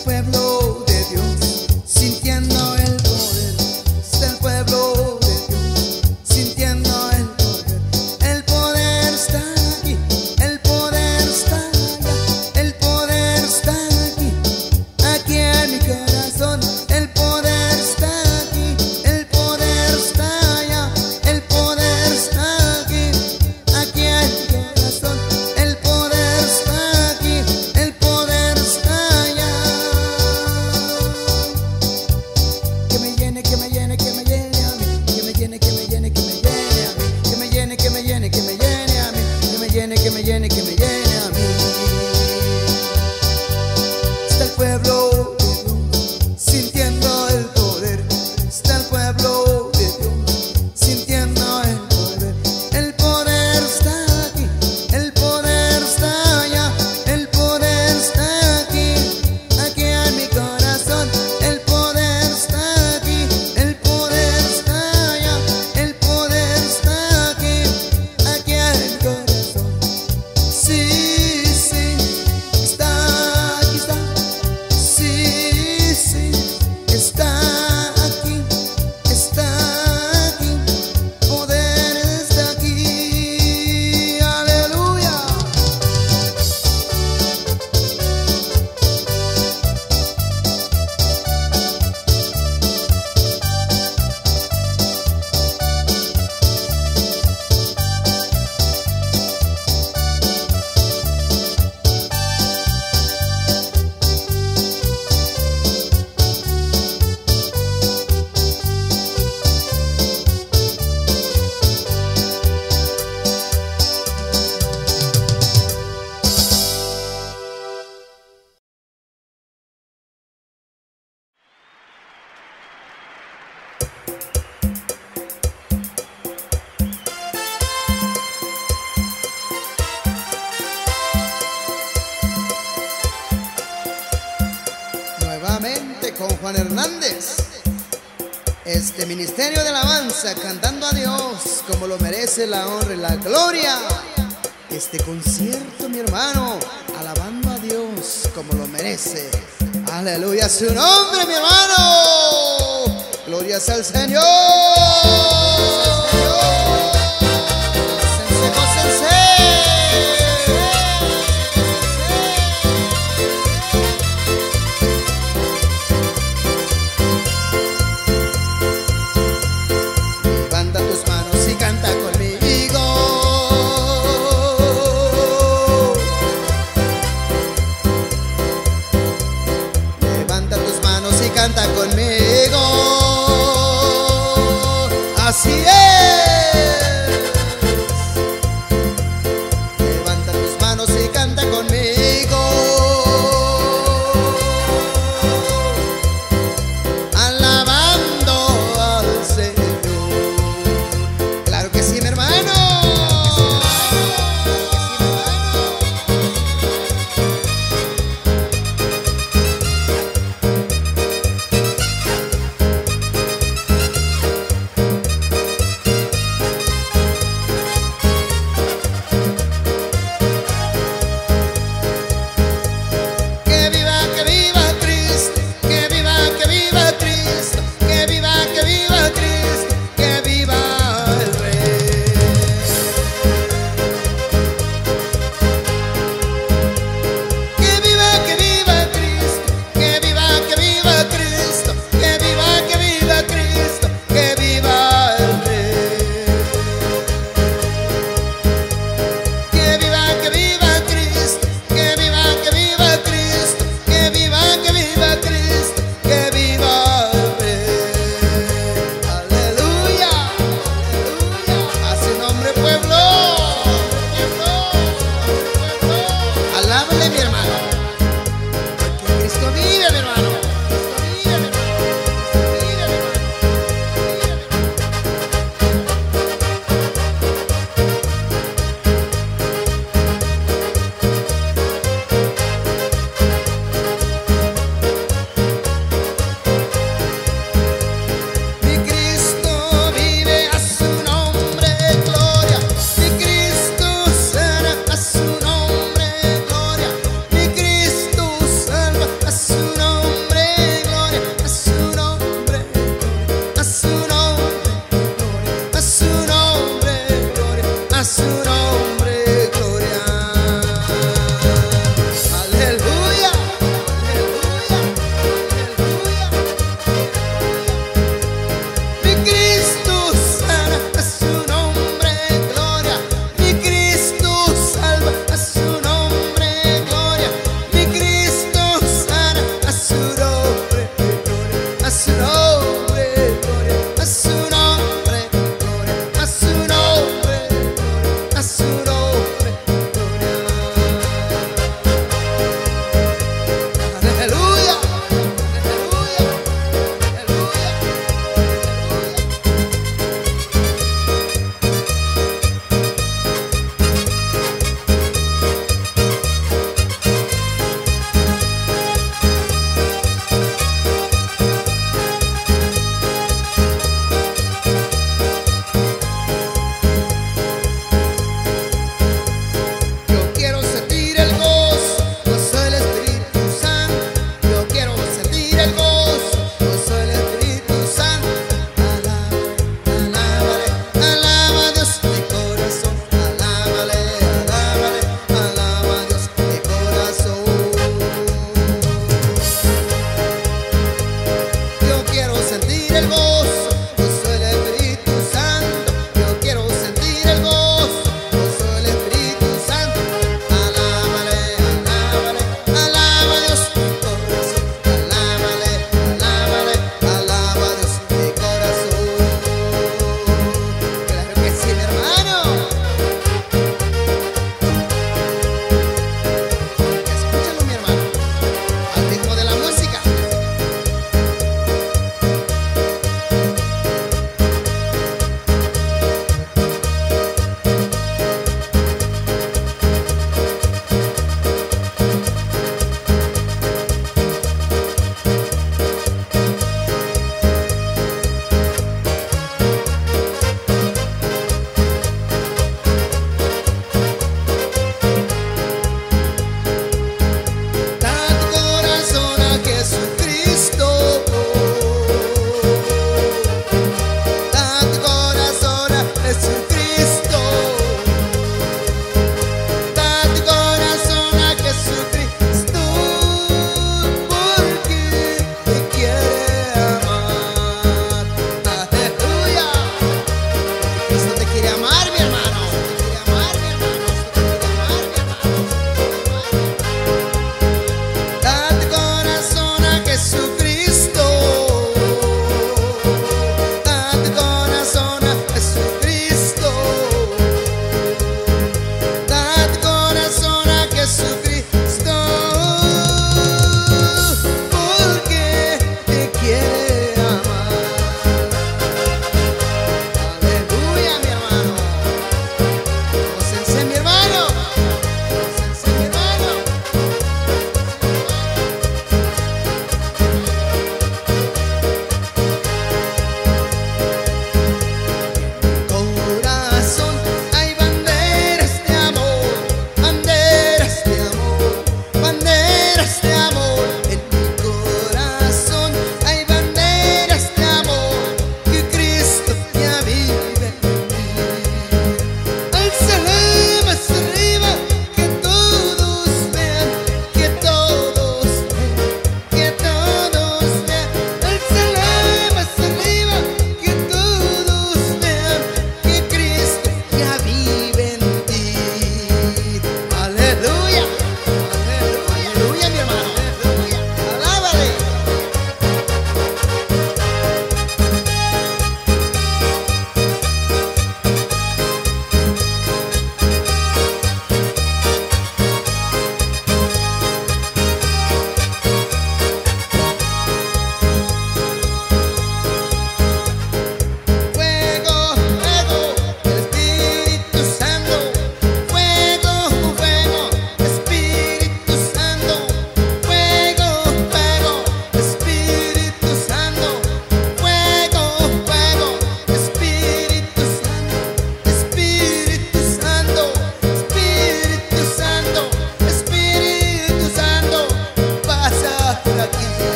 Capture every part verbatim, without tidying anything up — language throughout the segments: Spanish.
pueblo de Dios sintiendo el poder. Está el pueblo de Dios sintiendo el poder. El poder está aquí, el poder está allá, el poder está aquí, aquí en mi corazón. El poder está aquí, el poder está allá, el poder está aquí, aquí en mi corazón. El poder está aquí, el poder está allá. Que me llene, que me llene, que me llene a mí, que me llene, que me llene, que me llene a mí, que me llene, que me llene, que me llene a mí, que me llene, que me llene, que me llene a mí. Está el pueblo de Dios sintiendo el poder. Está el pueblo de Dios sintiendo el poder. El poder está aquí, el poder está allá, el poder está aquí, aquí en mi corazón. El poder está aquí, el poder está allá, el poder está aquí, aquí en mi corazón. Sí, sí, está aquí, está. Sí, sí, está aquí, está aquí, poder está aquí. Aleluya. Nuevamente con Juan Hernández, este ministerio de alabanza, cantando a Dios como lo merece, la honra y la gloria. Este concierto, mi hermano, alabando a Dios como lo merece. Aleluya, su nombre, mi hermano. Glorias al Señor. Sensei, sensei. Levanta tus manos y canta conmigo. Levanta tus manos y canta conmigo. Así es. Levanta tus manos y canta conmigo. Alabando al Señor. Claro que sí, mi hermano.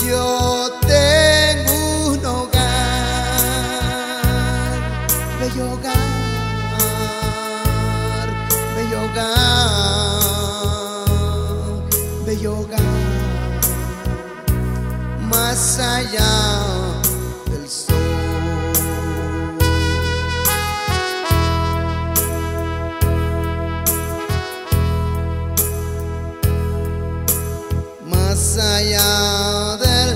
Yo tengo un hogar, bello hogar, bello hogar, bello hogar, más allá del sol. Más allá del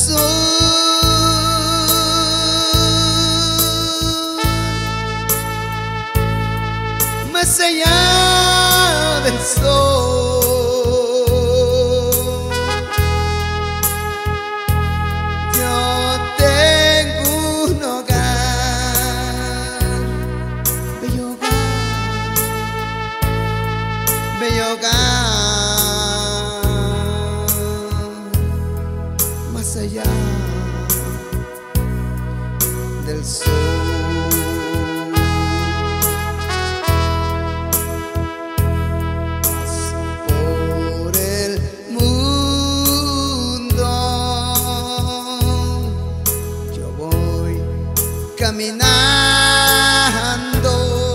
sol, más allá del sol, yo tengo un hogar, bello hogar, bello hogar, más allá del sol. Por el mundo yo voy caminando,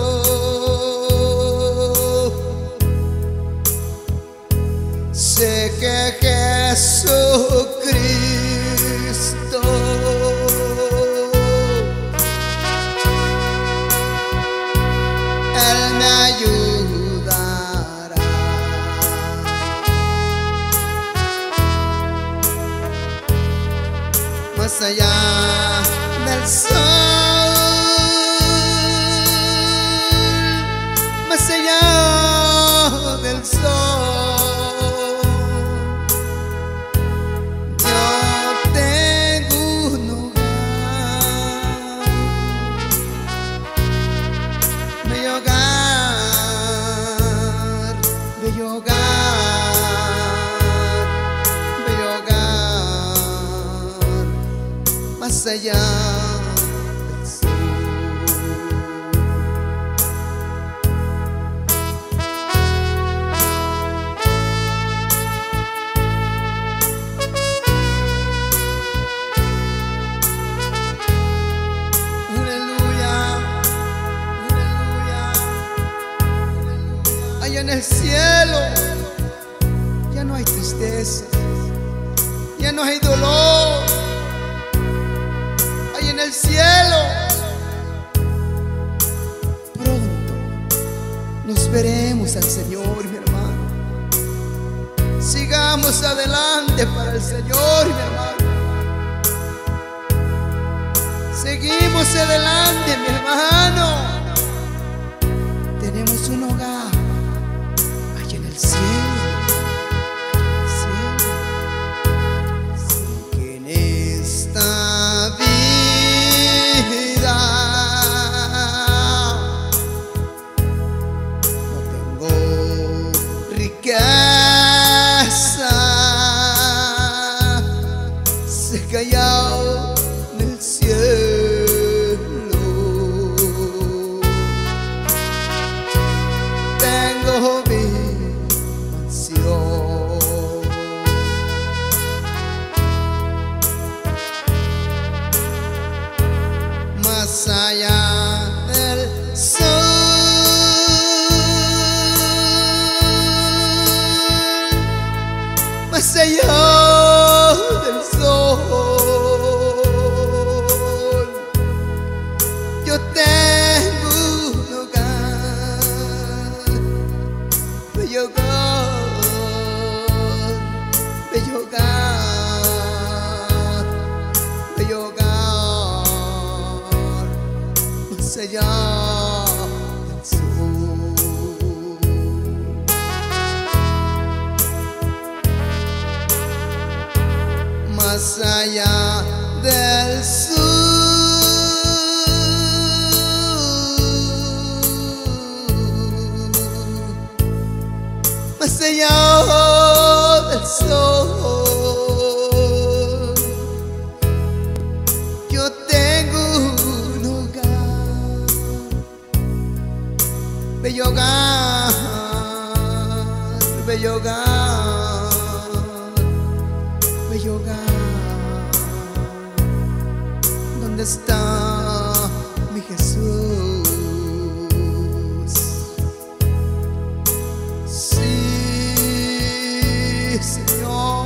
sé que Jesucristo Él me ayudará. Más allá del sol, más allá del sol, yo tengo un hogar, bello hogar, bello hogar, bello hogar, más allá del sol. Aleluya, aleluya, aleluya. Allá en el cielo ya no hay tristeza, ya no hay dolor. Allá en el cielo pronto nos veremos al Señor, mi hermano. Sigamos adelante para el Señor, mi hermano. Seguimos adelante, mi hermano. Tenemos un hogar allá en el cielo, que en esta vida no tengo riqueza, sé que allá en el cielo tengo mi mansión. Más allá del sol, más allá del sol, yo tengo un hogar, bello hogar, bello hogar, bello hogar, más allá del sol. Más allá del sol, más allá del sol, yo tengo un hogar, bello hogar, bello hogar, bello hogar, ¿dónde está mi Jesús? Sí, Señor,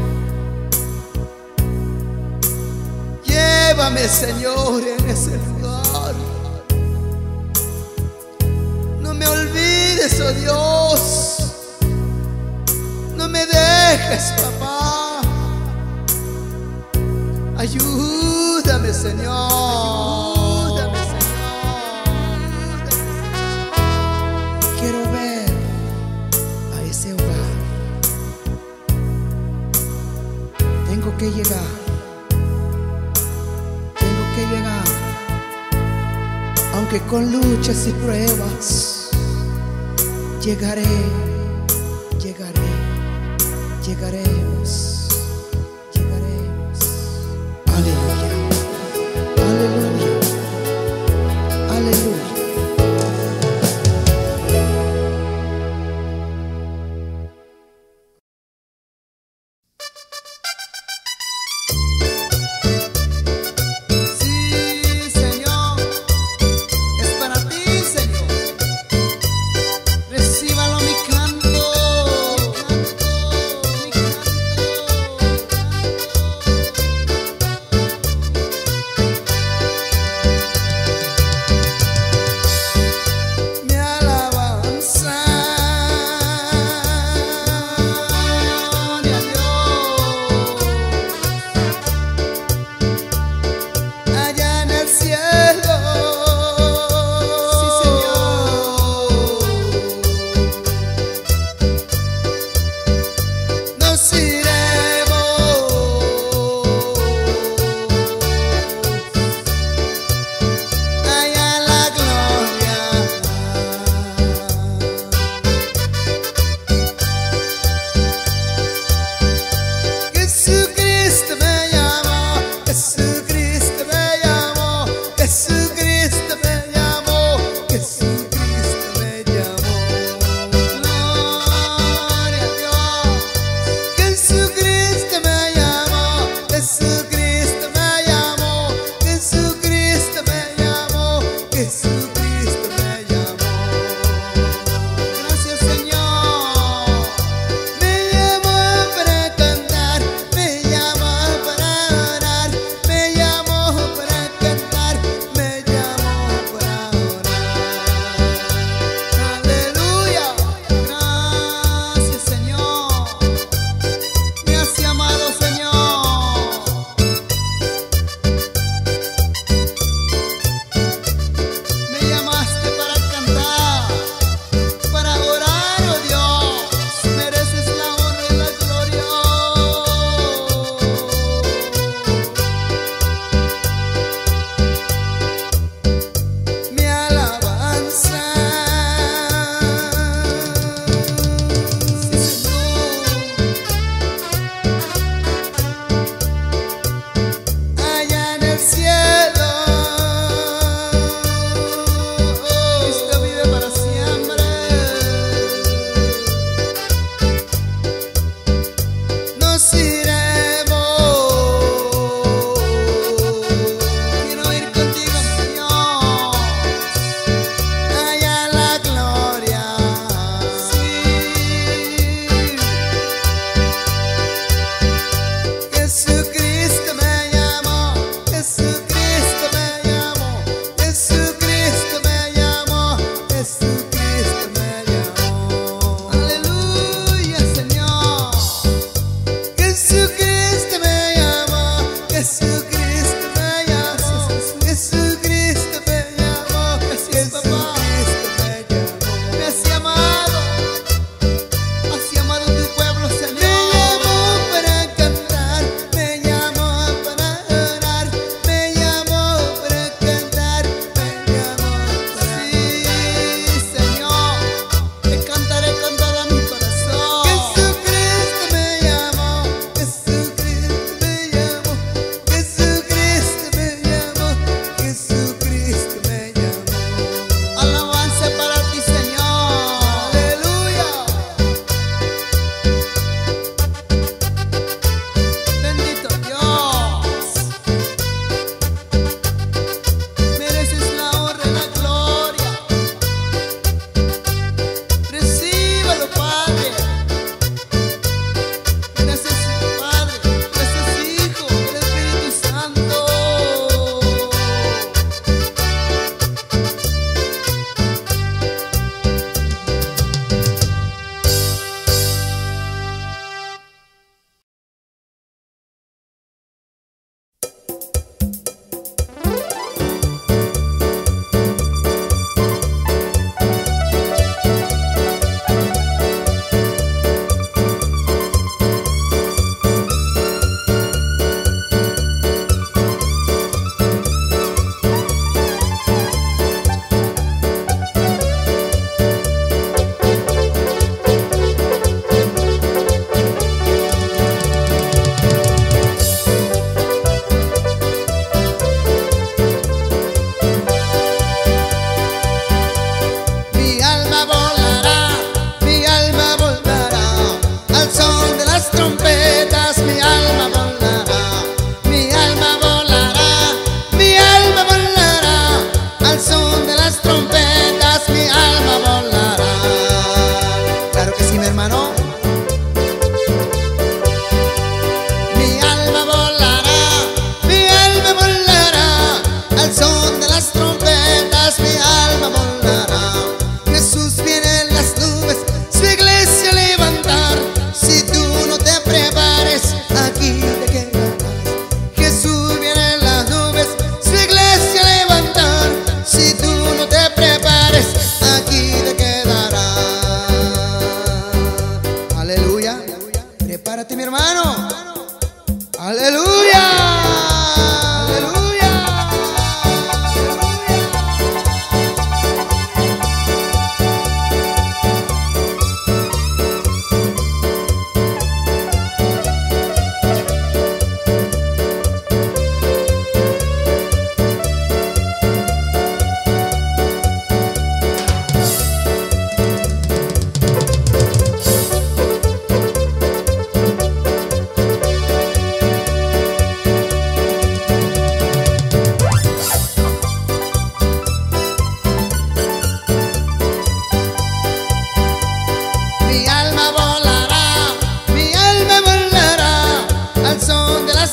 llévame, Señor, en ese lugar. No me olvides, oh Dios, no me dejes, papá. Ayúdame, Señor. Ayúdame, Señor. Quiero ver a ese hogar. Tengo que llegar. Tengo que llegar. Aunque con luchas y pruebas, llegaré, llegaré, llegaremos. Aleluya, aleluya, aleluya. Sí, Señor, es para ti, Señor. Recíbalo mi canto, mi canto, mi canto.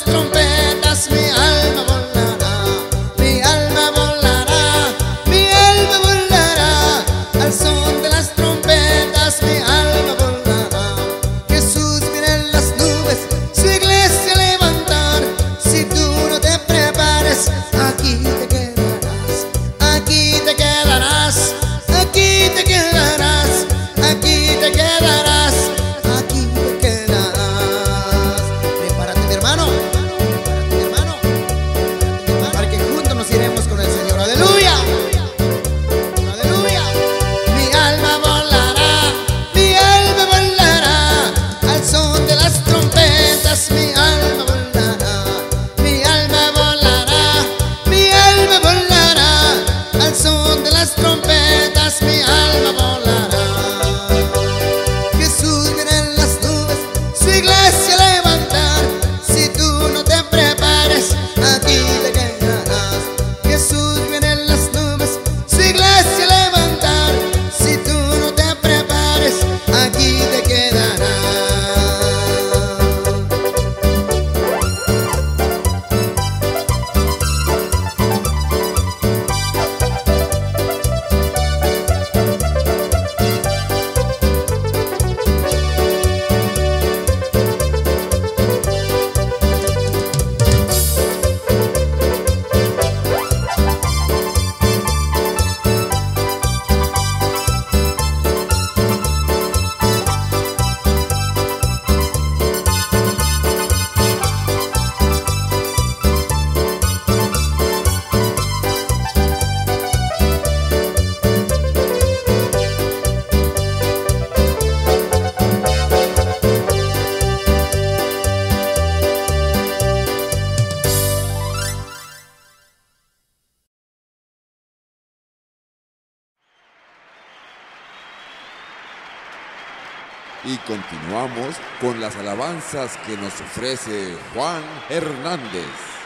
las trompetas mi alma volará, mi alma volará, mi alma volará. Al son de las trompetas mi alma volará. Jesús viene en las nubes, su iglesia a levantar. Si tú no te prepares, aquí te quedarás, aquí te quedarás, aquí te quedarás, aquí te quedarás, aquí te quedarás. Prepárate, mi hermano, prepárate, mi hermano, prepárate, mi hermano, para que juntos nos iremos con el Señor. Aleluya, aleluya. Mi alma volará, mi alma volará. Al son de las trompetas mi alma volará, mi alma volará, mi alma volará. Al son de las trompetas mi alma volará. Jesús viene en las nubes, su iglesia a levantar. Si tú no te prepares, aquí te quedarás. Jesús viene en las nubes, su iglesia a levantar. Si tú no te prepares, aquí te quedarás. Y continuamos con las alabanzas que nos ofrece Juan Hernández.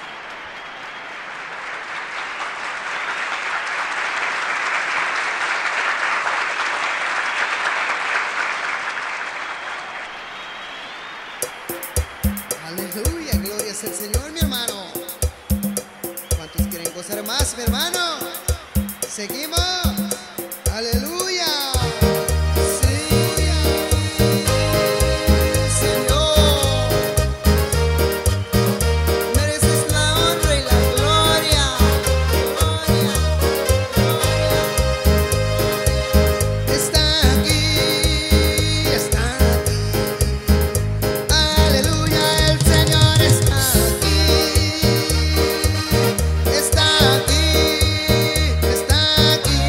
Aleluya, gloria es el Señor, mi hermano. ¿Cuántos quieren gozar más, mi hermano? Seguimos. Aleluya. Sí, Señor. Mereces la honra y la gloria. Gloria, gloria. Está aquí, está aquí. Aleluya, el Señor está aquí. Está aquí, está aquí.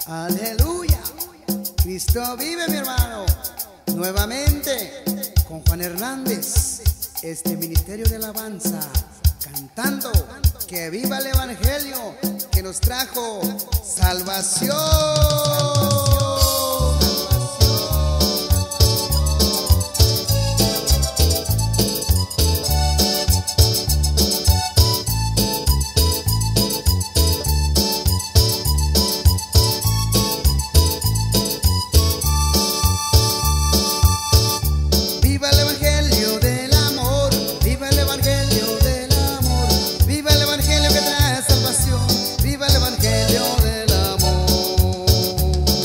Aleluya. Cristo vive, mi hermano. Nuevamente con Juan Hernández, este ministerio de alabanza, cantando que viva el evangelio que nos trajo salvación. Viva el Evangelio del amor.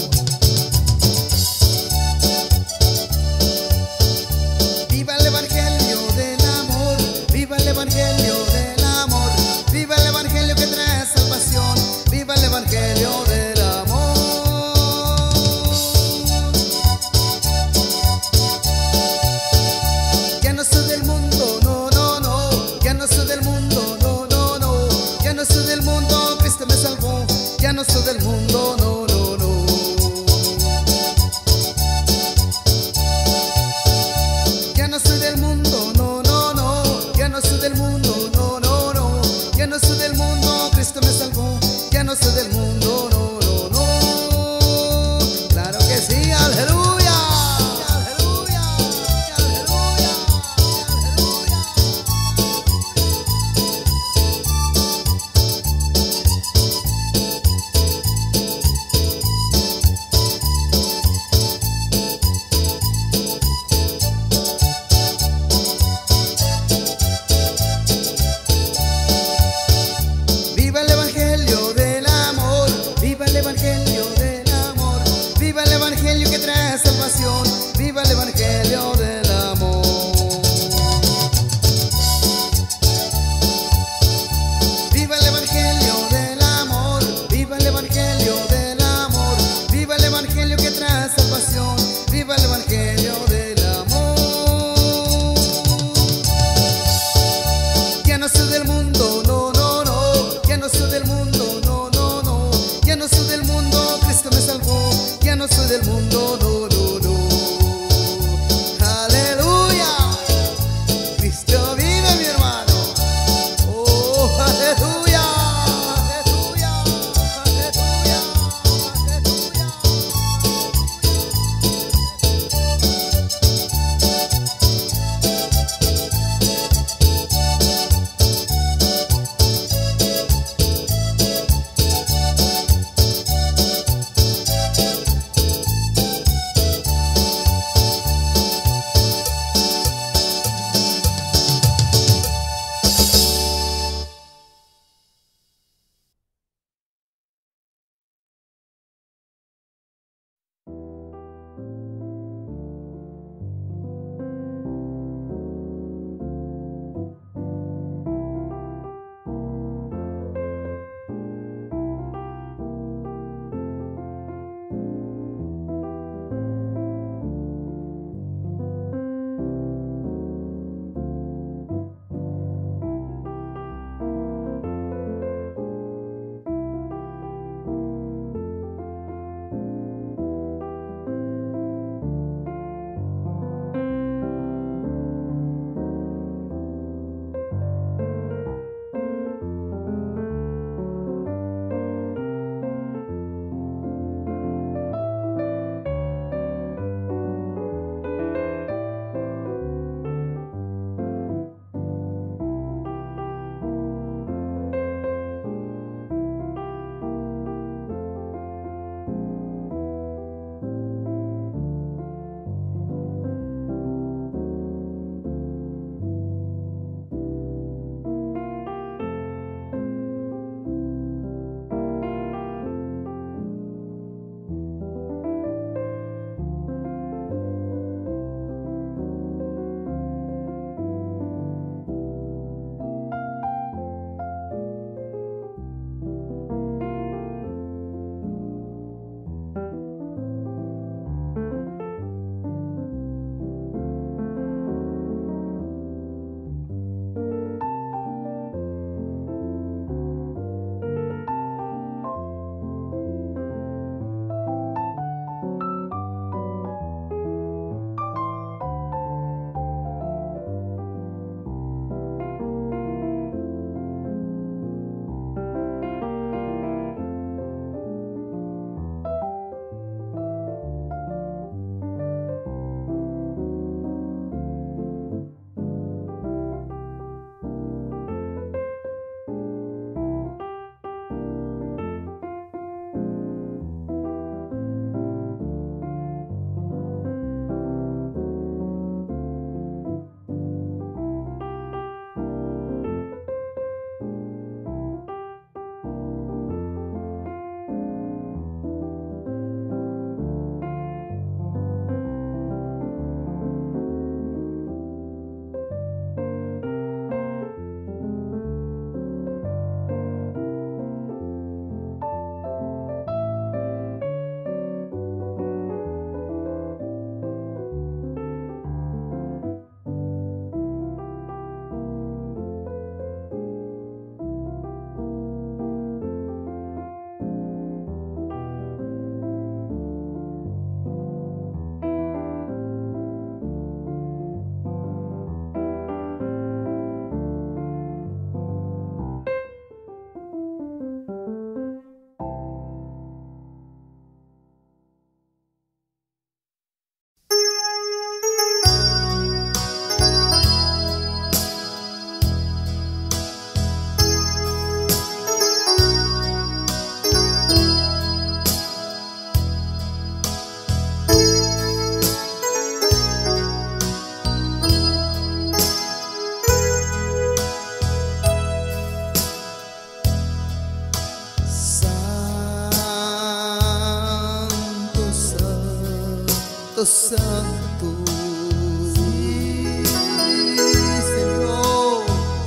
santo, santo. Sí, Señor.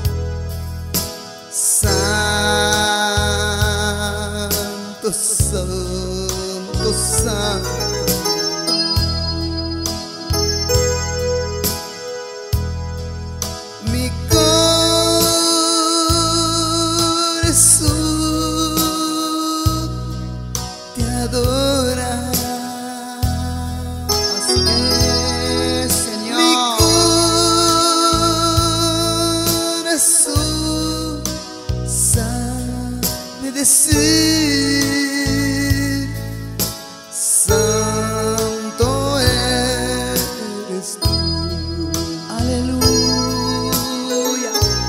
Santo, santo, santo. Mi corazón te adora. Así es, Señor. Mi corazón sabe decir: santo eres tú. Aleluya.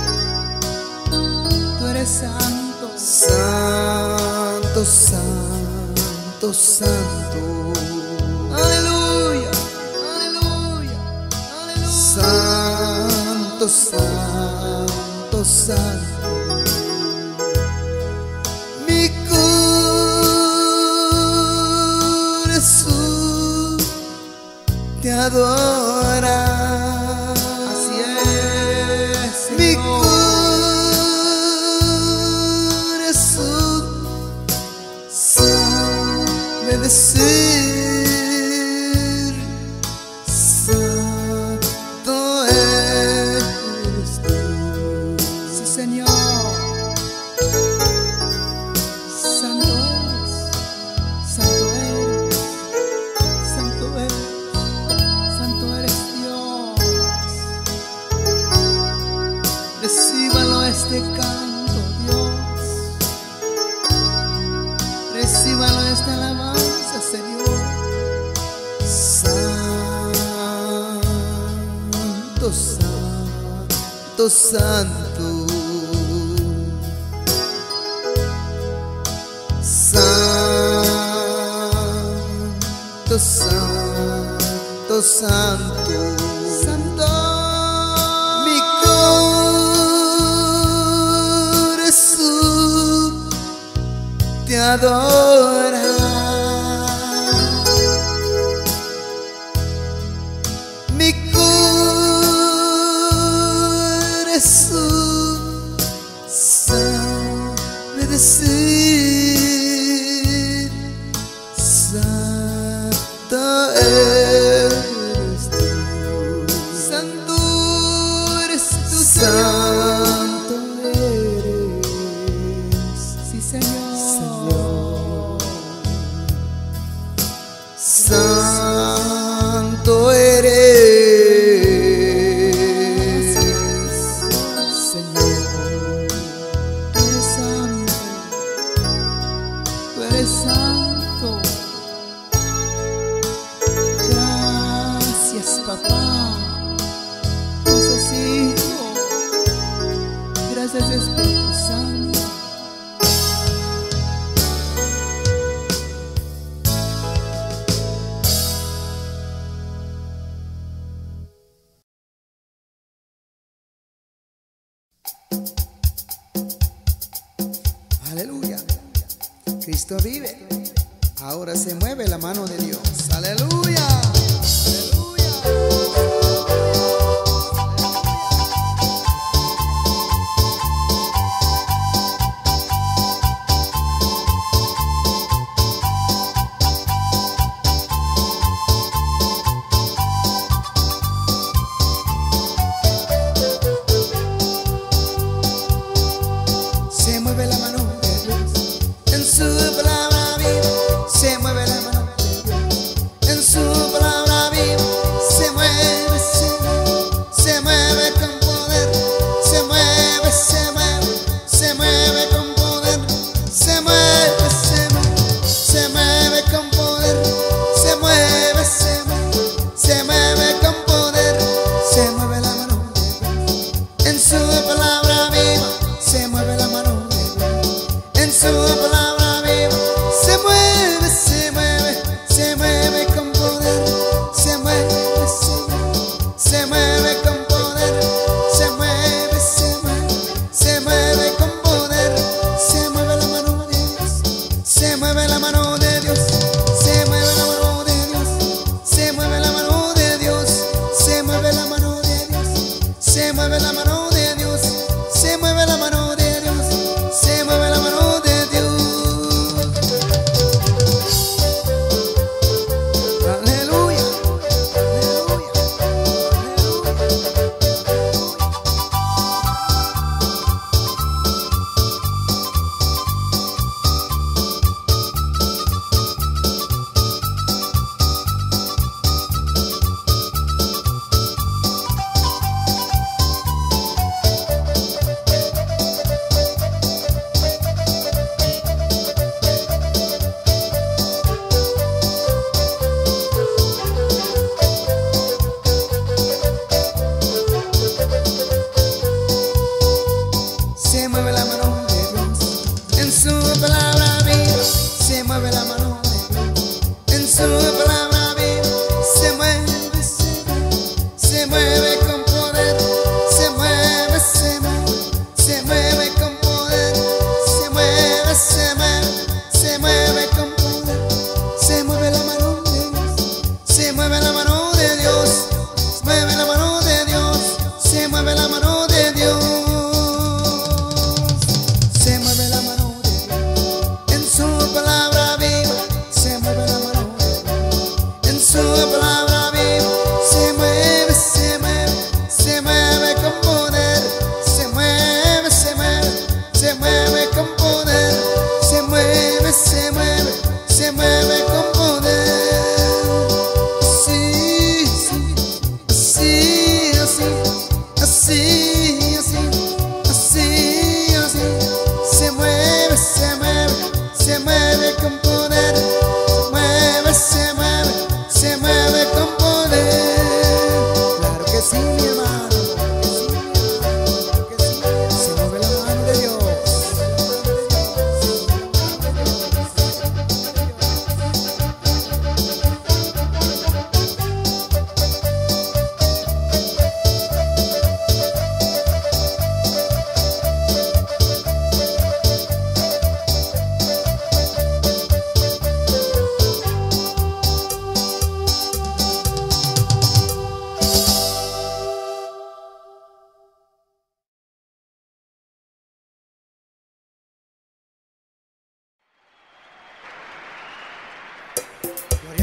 Tú eres santo. Santo, santo, santo. Aleluya. Aleluya. Aleluya. Santo, santo, santo. Mi corazón te adora. Así es, Mi Señor. corazón sabe decir: santo eres tú. Sí, Señor. Santo eres. Santo eres. Santo eres. Santo eres Dios. Recíbalo este canto, Dios. Recíbalo esta alabanza, Señor. Santo, santo, santo. Santo, santo, santo. Santo. Mi corazón te adora. Mi corazón sabe decir: santo eres tú. Santo eres tú, Santo eres, sí, Señor. Señor. Santo eres, Señor. Tú eres santo. Tú eres santo. Gracias, papá. Gracias, Hijo. Gracias, Espíritu Santo. Aleluya. Cristo vive. Ahora se mueve la mano de Dios. Aleluya. Aleluya. Se mueve la mano de Dios. En su palabra vive. Se mueve la mano de Dios. En su palabra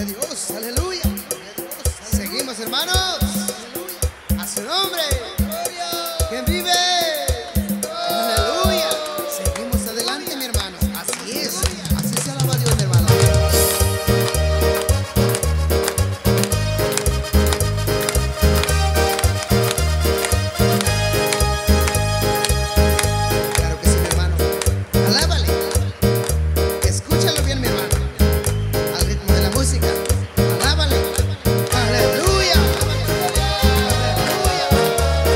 a Dios, aleluya. Seguimos, hermanos. A su nombre. ¿Quién vive? Aleluya. Seguimos adelante, mi hermano. Así es. Así se alaba a Dios, mi hermano. Claro que sí, mi hermano. Alábale. Escúchalo bien, mi hermano. Al ritmo de la música. Alábale. Aleluya. Aleluya.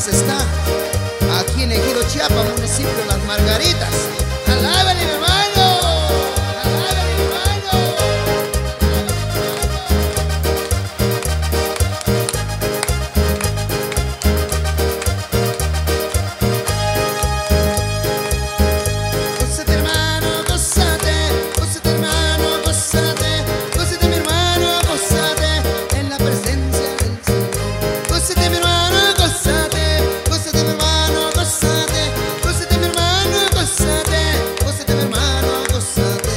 Hernández está aquí en Ejido Chiapa, municipio de Las Margaritas. ¡Alábale, mi hermano! ¡Alábale, mi hermano! Gózate, hermano, gózate, gózate, hermano, gózate, gózate, mi hermano, gózate en la presencia del Señor. Gózate, mi hermano, gózate, gózate, mi hermano, gózate, gózate, mi hermano, gózate, gózate, mi hermano, gózate.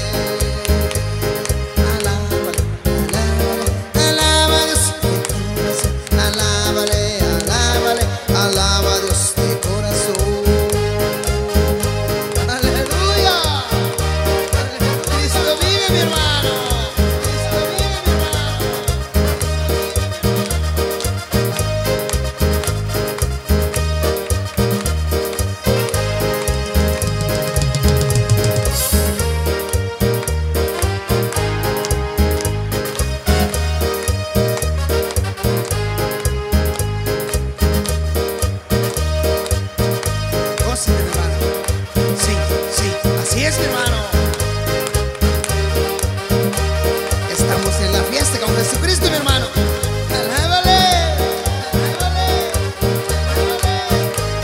Alábale, alábale, alaba a Dios de corazón, alábale, alábale, alaba a Dios de corazón. Aleluya, Cristo vive, mi hermano, Cristo vive, mi hermano. Gózate, mi hermano. Sí, sí, así es, mi hermano. Estamos en la fiesta con Jesucristo, mi hermano. Alábale, alábale, alábale.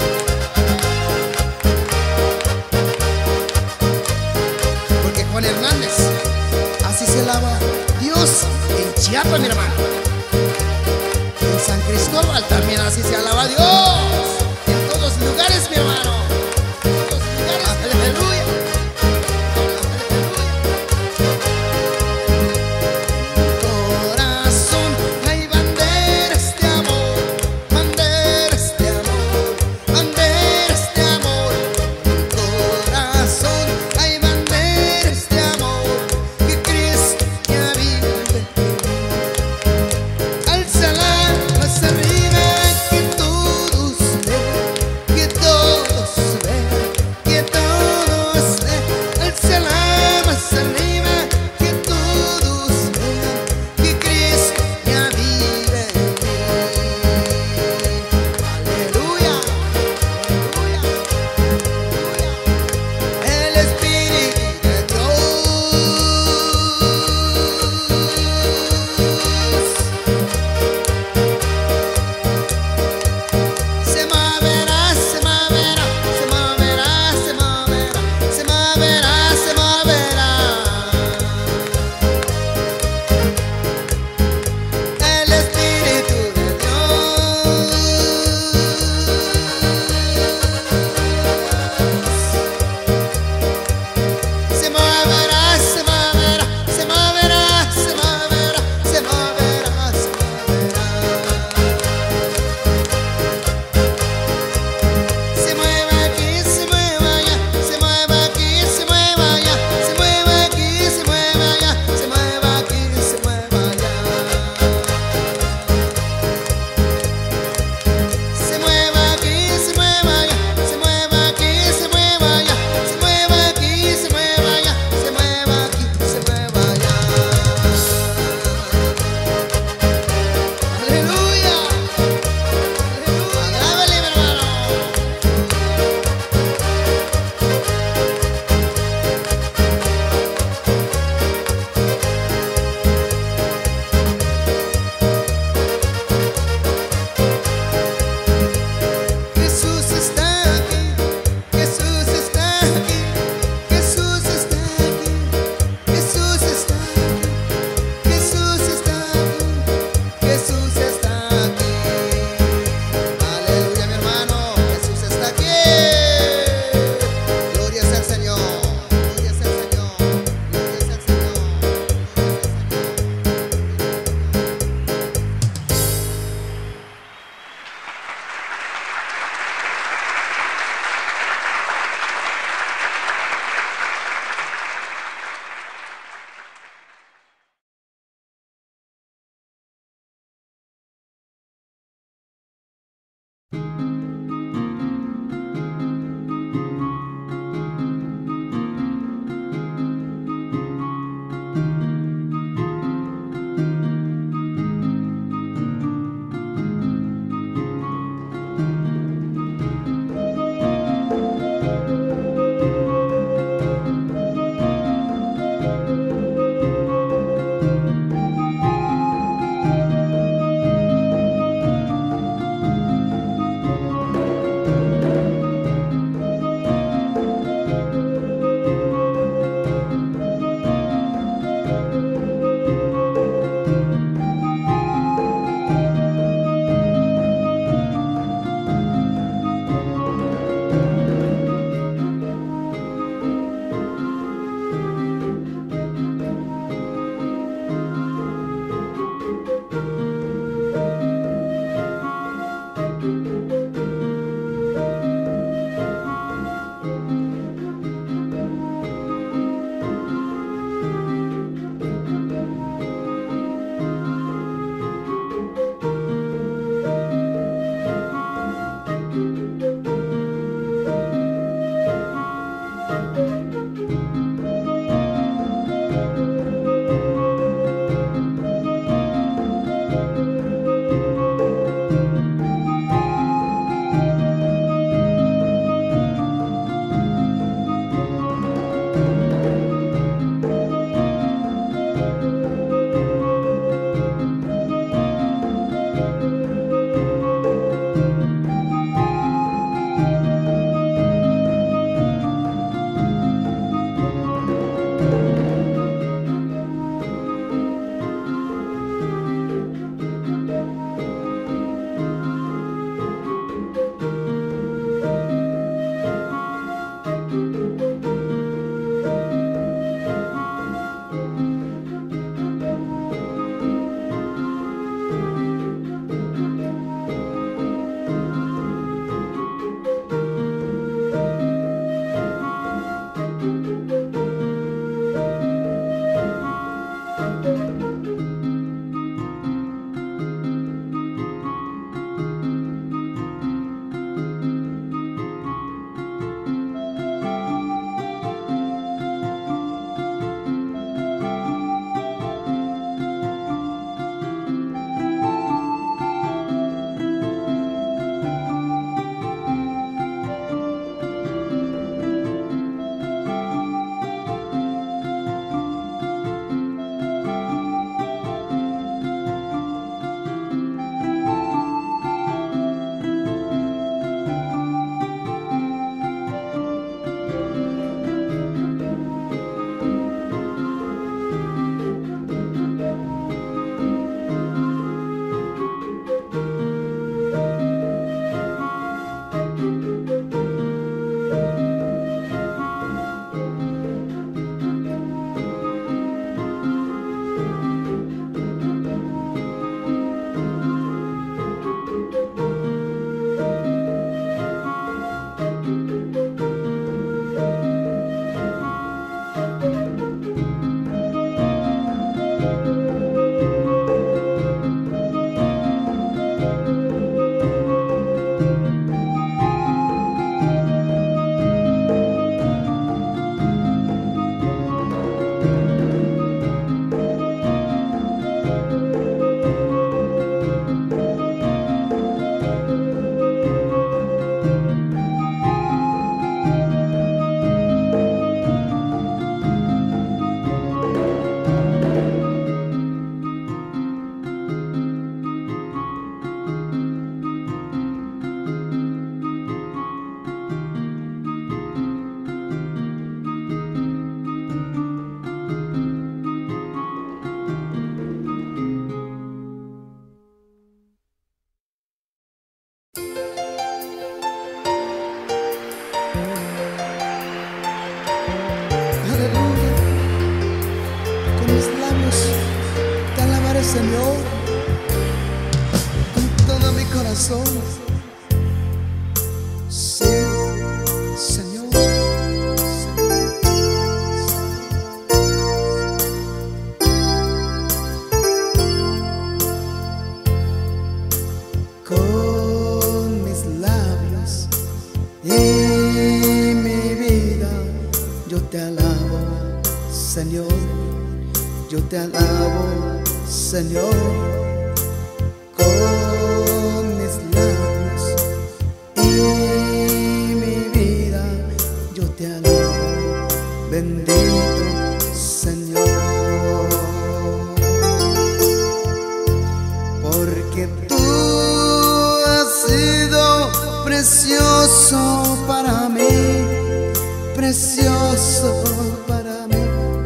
Porque Juan Hernández, así se alaba Dios en Chiapa, mi hermano. En San Cristóbal también así se alaba Dios. En todos lugares, mi hermano. En todos lugares. Aleluya. Corazón, hay banderas de amor, banderas de amor, banderas de amor. Corazón, hay banderas de amor, que Cristo ya vive. Alzala más arriba, que todos vean, que todos Señor, con todo mi corazón. Sí, Señor, con mis labios y mi vida yo te alabo, Señor, yo te alabo, Señor, con mis labios y mi vida yo te alabo, bendito Señor, porque tú has sido precioso para mí, precioso para mí,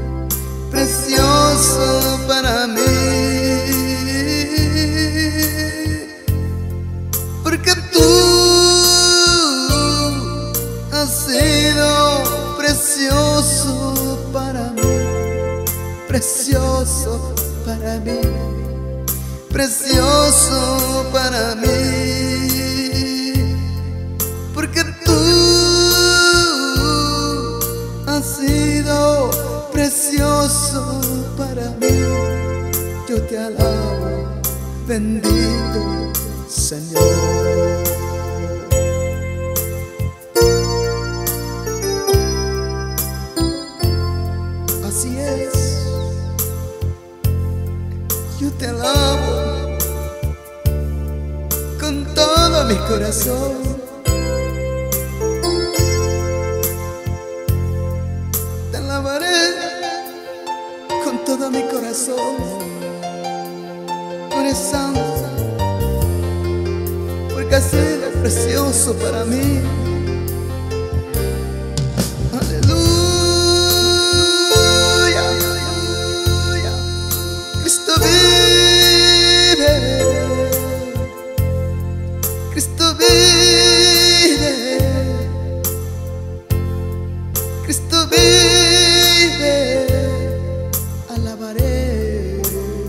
precioso para mí. Porque tú has sido precioso para mí, precioso para mí, precioso para mí. Porque tú has sido precioso para mí, yo te alabo, bendito Señor. mi corazón. Te alabaré con todo mi corazón. Tú eres santo, porque has sido precioso para mí. Aleluya, aleluya. Cristo vive, Cristo vive, Cristo vive. Alabaré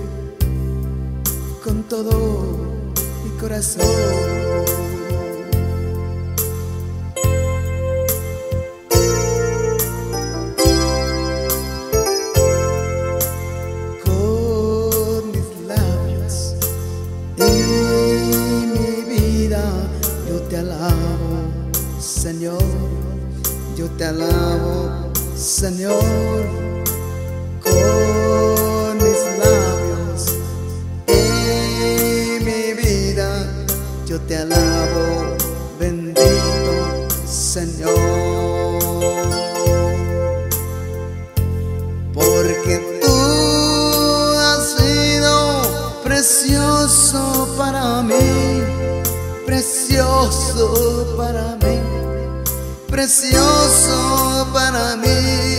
con todo mi corazón. Señor, yo te alabo, Señor, con mis labios. En mi vida yo te alabo, bendito Señor, porque tú has sido precioso para mí, precioso para mí, precioso para mí,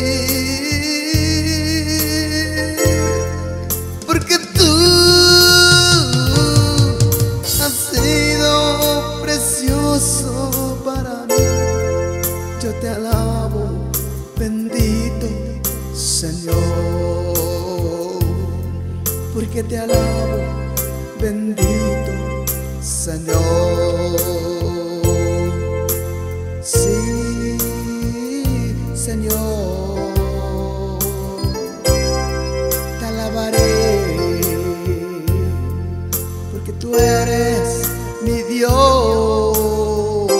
porque tú has sido precioso para mí. Yo te alabo, bendito Señor, porque te alabo, bendito Señor. Sí, Señor, te alabaré, porque tú eres mi Dios,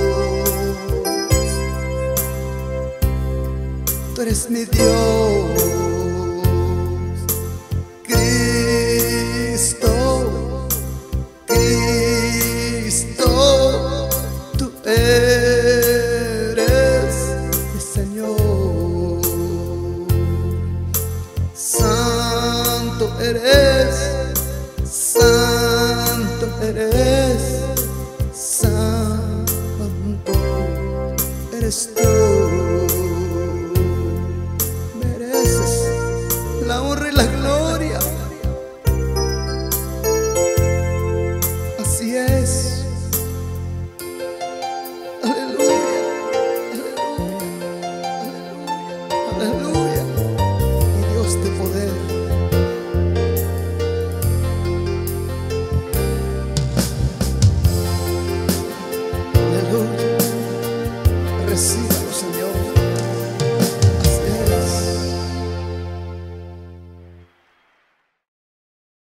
tú eres mi Dios, Cristo, Cristo, tú eres mi Señor. Santo eres, santo eres, santo eres tú. Mereces la honra y la gloria. Así es. Aleluya, aleluya, aleluya, aleluya. Mi Dios de poder.